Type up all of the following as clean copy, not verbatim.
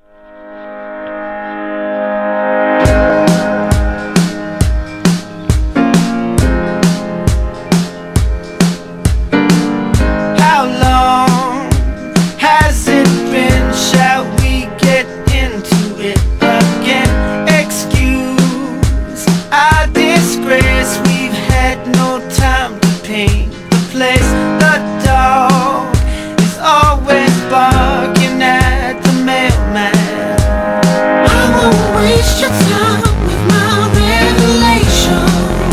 How long has it been? Shall we get into it again? Excuse our disgrace, we've had no time to paint the place. The dog is always barking at the mailman. I won't waste your time with my revelation.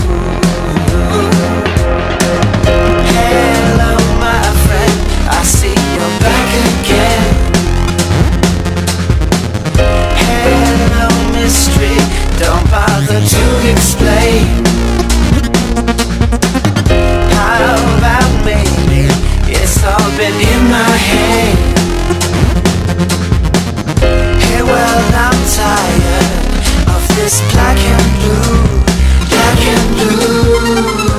Hello my friend, I see you're back again. Hello mystery, don't bother to explain. How about maybe it's all been in my head. Hey, well, I'm tired of this black and blue, black and blue.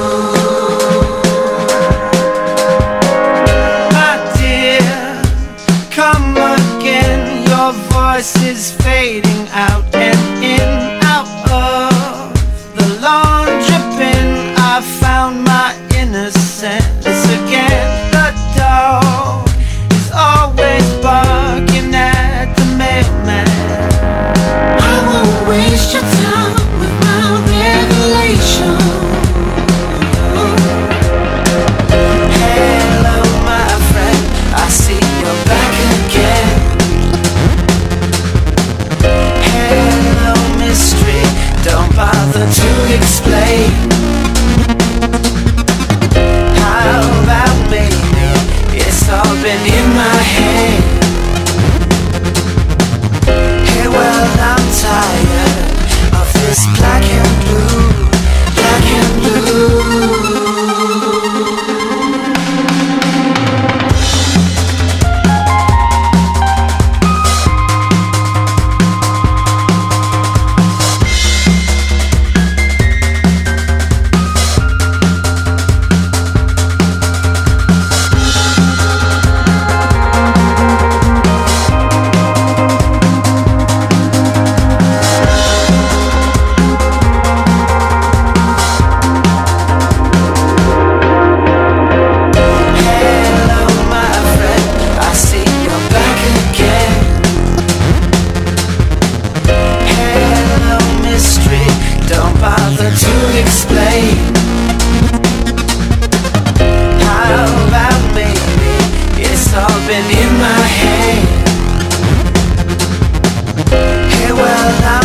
My dear, come again, your voice is fading out and in, out of the laundry bin. I found my innocence again. The dog is always barking at the mailman. I won't waste your time with my revelation. Hello my friend, I see you're back again. Hello mystery, don't bother to explain. How about maybe it's all been in my head. Hey, well, I'm tired of this black and blue, black and blue.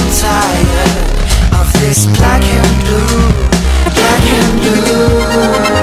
Black and blue, black and blue.